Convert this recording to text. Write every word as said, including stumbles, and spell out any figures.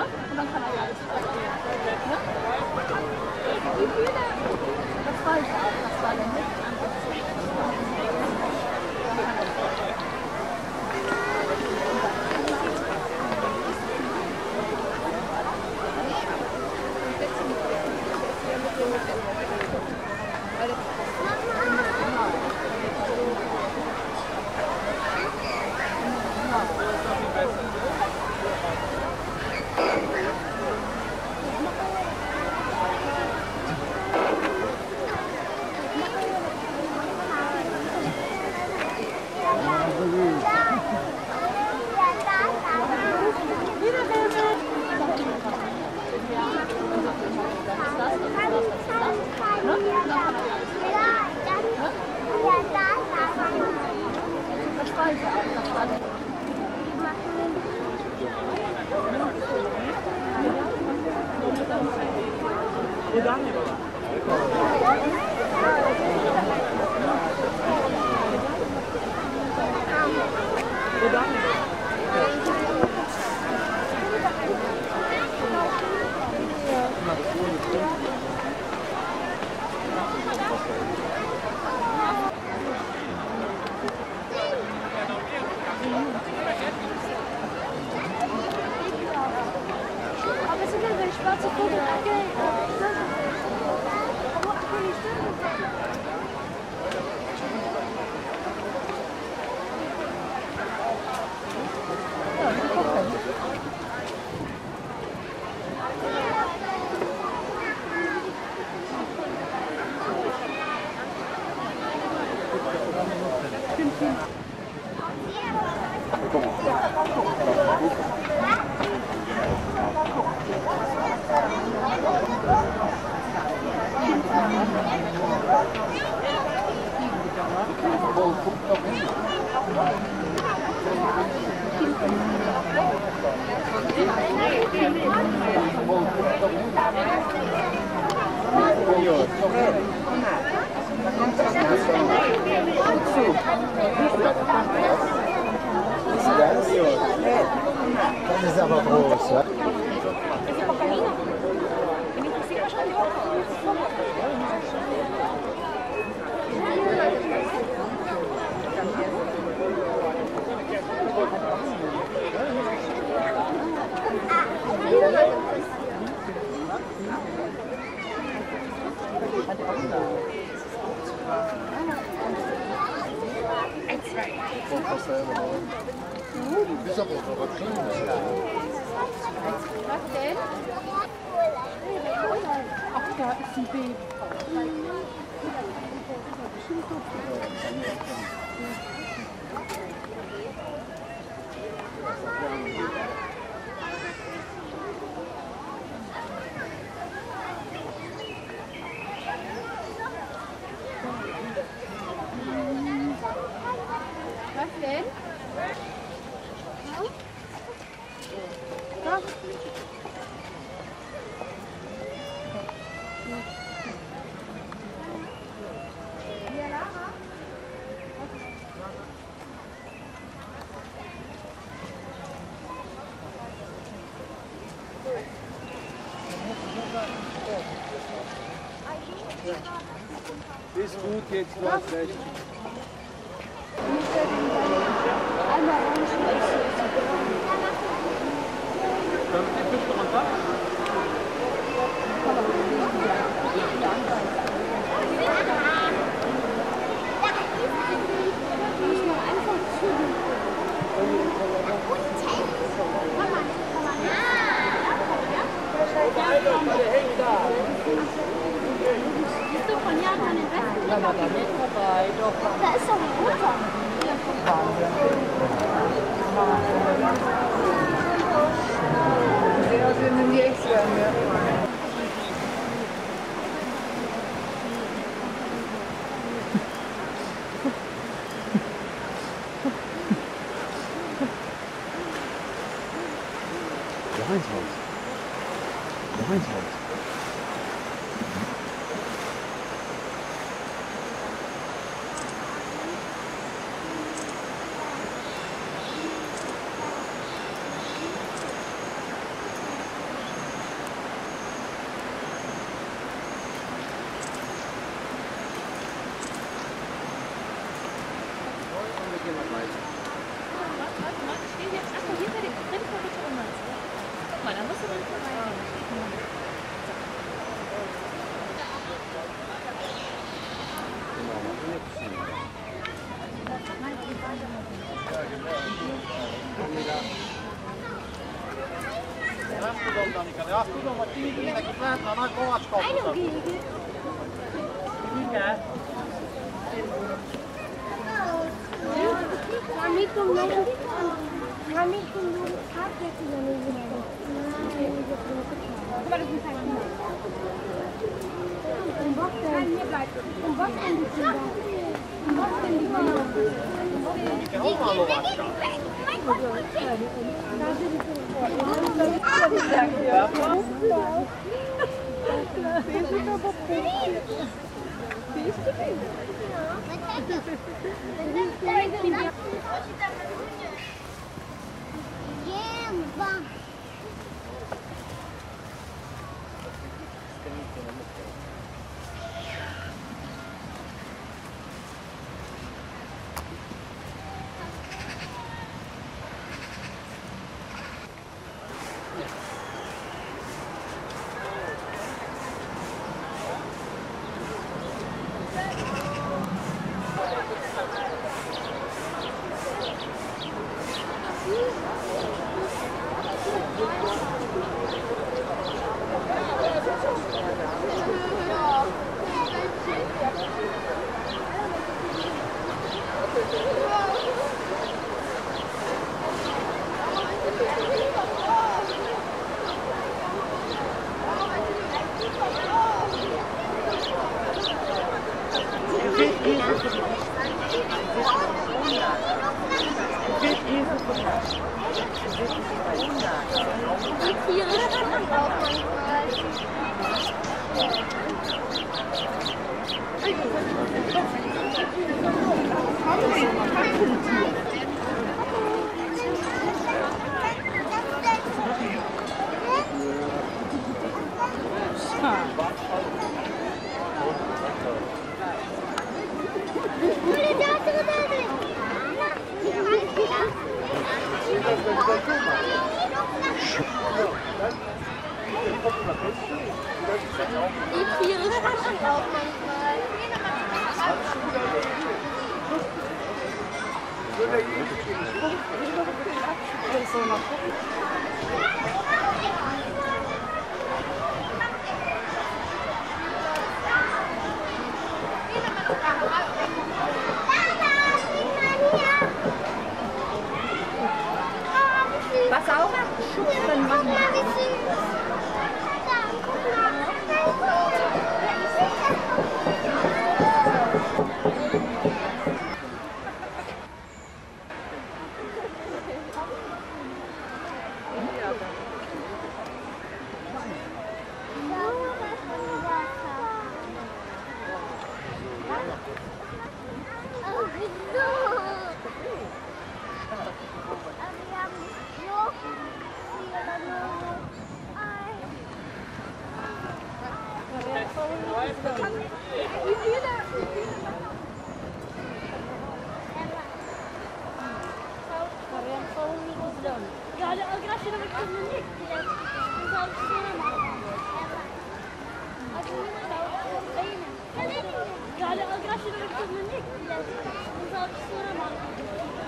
Und dann kann er ja alles erklären. Ne? Wie viele? Das weiß ich auch, das war der nicht. Das ist aber groß, ja? Du bist aber übertrieben. Was denn? Ach, da ist ein Baby. Was denn? Was? Ja, Lara? Ist gut, jetzt du hast recht. Einmal reinschmeißen. Damit die Fische runter? Bist du von Japan in Westen? Ja, aber da nicht vorbei, doch. Da ist doch ein Roter. Ja, sind die extra, ne? Der Weinshaus. Der Weinshaus. musst du dann vorbeigehen. Ja, doe nog maar tien keer dat je praat, dan maak ik wel wat schop. Kami kembali, kami kembali apa itu yang ini? Kemarin bisa ini. Pembahasan ini baik. Pembahasan di sini. Pembahasan di mana? Ik kan ook maar wat Die Tiere raschen auch manchmal. Pass auf, dann machen wir. Ja, als je dan met je niet, dan zou ik het maken. Als je niet zou benen. Ja, als je dan met je niet, dan zou ik het maken.